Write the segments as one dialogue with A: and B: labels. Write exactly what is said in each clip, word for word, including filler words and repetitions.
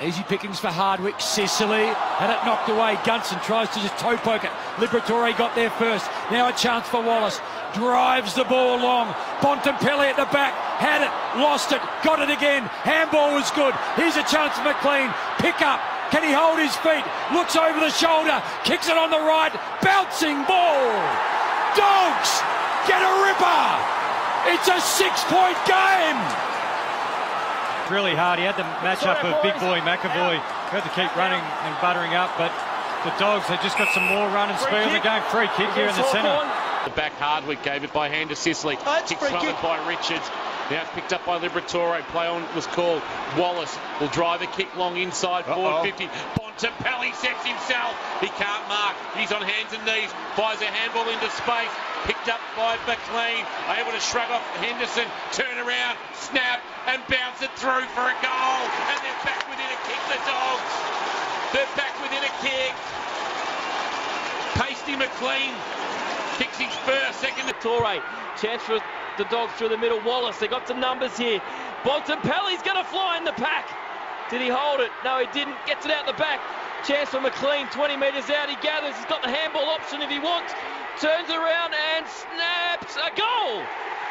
A: Easy pickings for Hardwick. Sicily had it knocked away. Gunson tries to just toe poke it. Liberatore got there first. Now a chance for Wallace. Drives the ball long. Bontempelli at the back. Had it. Lost it. Got it again. Handball was good. Here's a chance for McLean. Pick up. Can he hold his feet? Looks over the shoulder. Kicks it on the right. Bouncing ball. Dogs get a ripper. It's a six-point game.
B: Really hard. He had the matchup of big boy McAvoy. He had to keep running and buttering up, but the Dogs have just got some more run and speed in the game. Free kick here in the centre.
C: The back Hardwick gave it by hand to Sicily.
D: Oh,
C: Kick smothered by Richards. Now it's picked up by Liberatore. Play on was called. Wallace will drive a kick long inside. Forward fifty. Bontempelli sets himself. He can't mark. He's on hands and knees. Fires a handball into space. Picked up by McLean. Able to shrug off Henderson. Turn around. Snap. And bounce it through for a goal. And they're back within a kick, the Dogs. They're back within a kick. Pasty McLean kicks his first, second to
D: Torre. Chance for the Dogs through the middle. Wallace, they got some numbers here. Bontempelli's going to fly in the pack. Did he hold it? No, he didn't. Gets it out the back. Chance for McLean, twenty metres out. He gathers. He's got the handball option if he wants. Turns around and snaps a goal.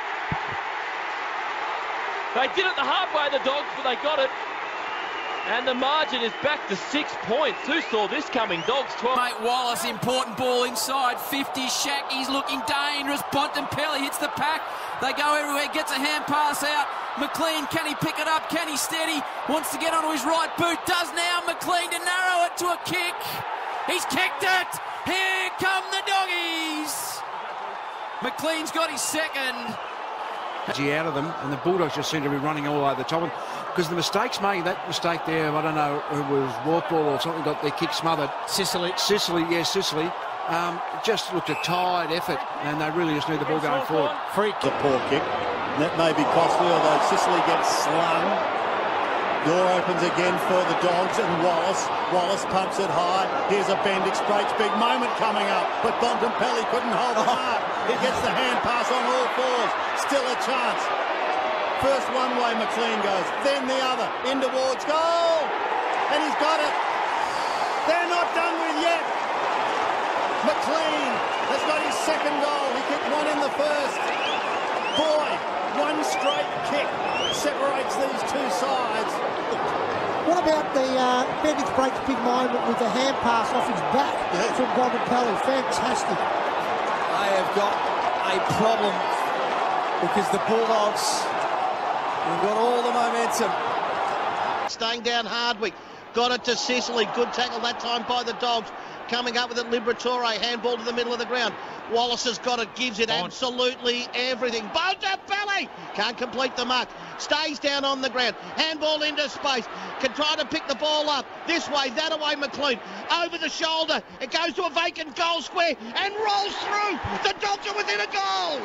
D: They did it the hard way, the Dogs, but they got it. And the margin is back to six points. Who saw this coming? Dogs twelve.
E: Mate Wallace, important ball inside. fifty, Shacky's looking dangerous. Bontempelli hits the pack. They go everywhere, gets a hand pass out. McLean, can he pick it up? Can he steady? Wants to get onto his right boot. Does now. McLean to narrow it to a kick. He's kicked it. Here come the Doggies. McLean's got his second.
F: Out of them, and the Bulldogs just seem to be running all over the top. Because the mistakes made, that mistake there, I don't know, it was Wartball or something, got their kick smothered.
E: Sicily.
F: Sicily, yes, Sicily. Um, just looked a tired effort, and they really just need the ball going forward.
G: Freak. The poor kick. That may be costly, although Sicily gets slung. Door opens again for the Dogs and Wallace. Wallace pumps it high. Here's a Bendix breaks. Big moment coming up, but Bontempelli couldn't hold the mark. He gets the hand pass on all fours. Still a chance. First one way McLean goes, then the other. In towards goal. And he's got it. They're not done with yet. McLean has got his second goal. He kicked one in the first. Boy, one straight kick separates these two sides.
H: What about the uh, Bendix breaks big moment with the hand pass off his back yeah. from Bontempelli? Fantastic.
I: They have got a problem because the Bulldogs have got all the momentum.
J: Staying down Hardwick. Got it to Sicily. Good tackle that time by the Dogs. Coming up with it, Liberatore. Handball to the middle of the ground. Wallace has got it. Gives it on. Absolutely everything. Bontempelli can't complete the mark. Stays down on the ground. Handball into space. Can try to pick the ball up. This way, that away, McLean. Over the shoulder. It goes to a vacant goal square and rolls through. The Dogs are within a goal.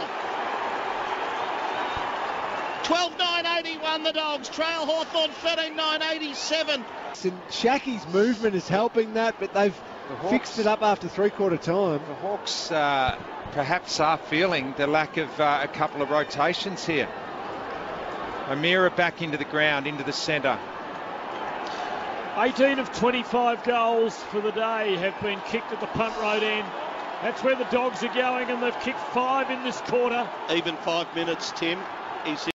J: twelve nine eighty-one the Dogs. Trail Hawthorn thirteen nine eighty-seven.
K: Shacky's movement is helping that, but they've the fixed it up after three-quarter time.
L: The Hawks uh, perhaps are feeling the lack of uh, a couple of rotations here. O'Meara back into the ground, into the centre.
M: eighteen of twenty-five goals for the day have been kicked at the punt road end. That's where the Dogs are going, and they've kicked five in this quarter.
J: Even five minutes, Tim. He's